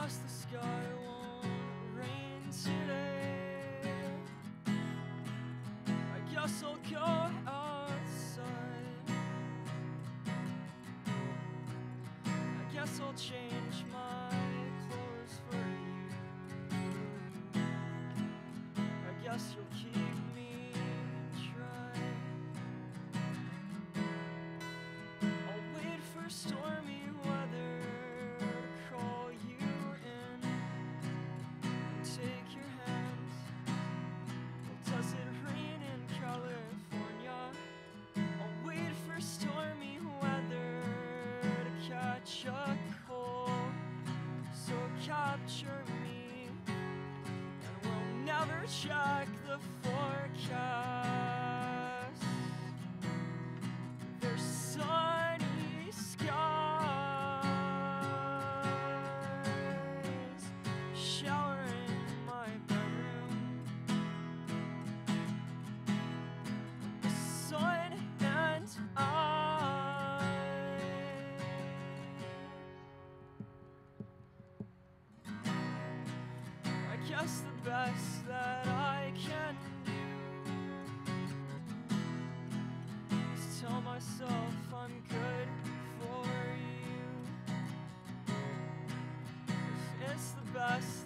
guess the sky won't rain today. I guess I'll go outside. I guess I'll change my clothes for you. I guess you'll keep me dry. I'll wait for stormy weather to call you in and take your hand. Well, does it rain in California? I'll wait for stormy weather to catch a cold. So capture me, and we'll never check the forecast. There's sunny skies, shower in my bedroom. The sun and I guess the best that I can do is tell myself I'm good for you. If it's the best